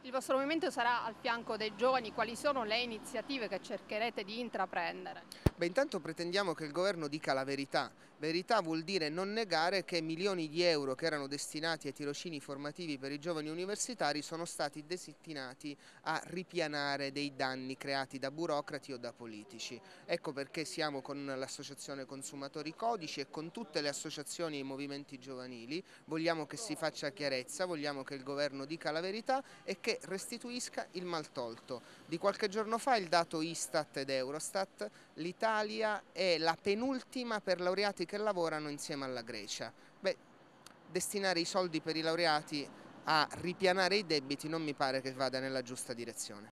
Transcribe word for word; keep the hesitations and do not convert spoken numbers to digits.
Il vostro movimento sarà al fianco dei giovani, quali sono le iniziative che cercherete di intraprendere? Beh, intanto pretendiamo che il governo dica la verità. Verità vuol dire non negare che milioni di euro che erano destinati ai tirocini formativi per i giovani universitari sono stati destinati a ripianare dei danni creati da burocrati o da politici. Ecco perché siamo con l'associazione Consumatori Codici e con tutte le associazioni e i movimenti giovanili. Vogliamo che si faccia chiarezza, vogliamo che il governo dica la verità e che restituisca il maltolto. Di qualche giorno fa il dato Istat ed Eurostat: l'Italia è la penultima per laureati che lavorano insieme alla Grecia. Beh, destinare i soldi per i laureati a ripianare i debiti non mi pare che vada nella giusta direzione.